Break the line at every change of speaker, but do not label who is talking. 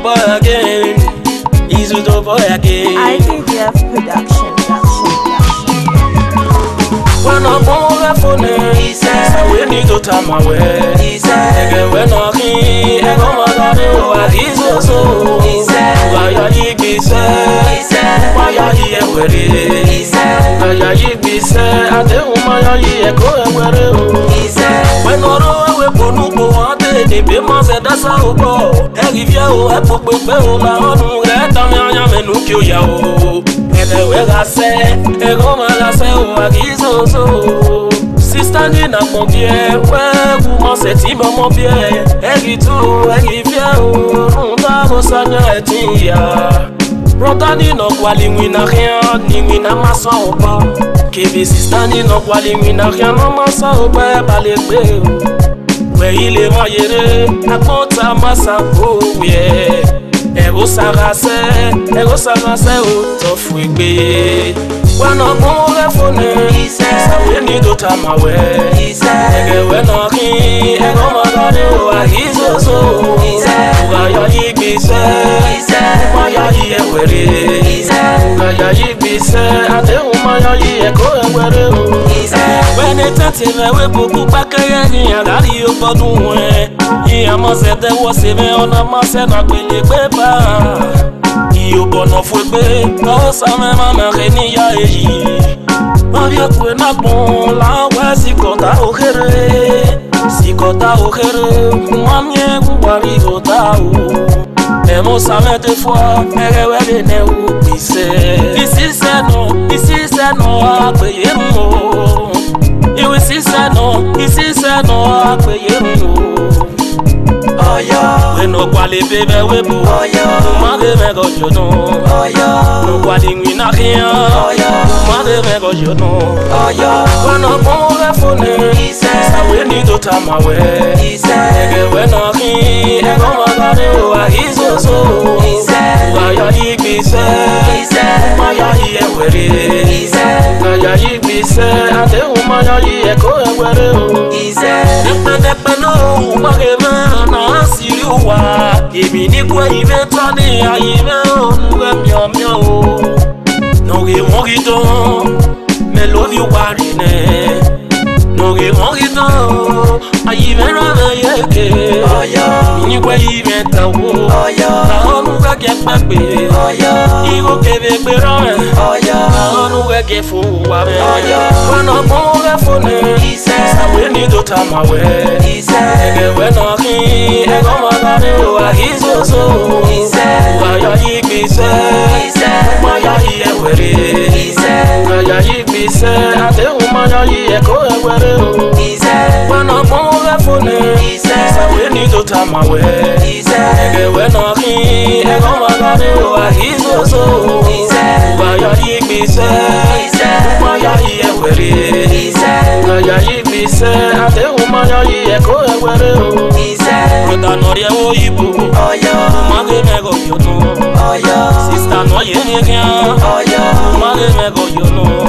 boy again. He's with the boy again.
IDDF production.
When I'm on the phone, he says, we need to time away. He said, when I'm here, I'm gonna do what he's also. He said, why are you be said? Why are you here with it? He said, why are you be said? I tell you, why are you here going with it? He said, when I'm away, they pay more than that's how go. Every year, I put the bell on who let them young men who kill you. And the way I say, a woman I say, what is also. Sister Nina Pompier, where woman said, Timba Pompier, every two, every year, that was on your tia. Brother Nino, while in winner here, Nimina Massopa. Kebi sister Nino, while in winner here, no Massopa, Ballet. Where il est moyen, à compta massa pour yeah. Ego sarase, oh, tough we be. When I'm on the phone, he says, we need to time away. He said, when I'm here, ego magado, he's also. He said, why are you be said? He said, why are you here? He said, why are you be said? I tell you, why are you here? He said, when they touch him, we book back again, and I hear about the way. He must have the was even on a mass and I will live better. You born off with me, no, some mamma, any age. Oh, you could not born, la was Sikota O'Hare, Mamma, who worry go down. Nemo Samete for every new piece. This is no, I pay him. You see, no, this is no, I pay him. Oh, yeah, we no quality baby, we boo. Oh, yeah, mother, me go, you know. Oh, yeah, no quality we not here. Oh, yeah, mother, me go, you know. Oh, yeah, when I'm on the phone, he says, we need to time away. He said, when I'm here, I'm gonna do he's also. He said, why are you be said? He said, why are you here with it? He said, why are you be said? I tell you, why are you here going with it? He said, no, whatever, see you are. Give me the way you went on the no, you won't get on. Me love you, Warine. No, you won't get on. I even rather you. Oh, yeah. You way you went to war. Oh, yeah. I don't know get back. Oh, yeah. You will give it better. Oh, yeah. I don't know get full. Oh, yeah. When I'm on the phone, he says, we need to time away. He said, when I'm here, he's also. He said, why are you be said? He said, why are you here with it? He said, why are you be said? I tell you, why are you here going with it? He said, when I'm on the phone, he said, we need to time away. He said, when I'm here, he's also. He said, why are you be said? He said, why are you here with it? He said, why are you be said? I tell you, why are you here going with it? He said, brother, no, oh, yeah, mother, me go, you know. Oh, yeah, sister, no, you know. Oh, yeah, mother, me go, you know.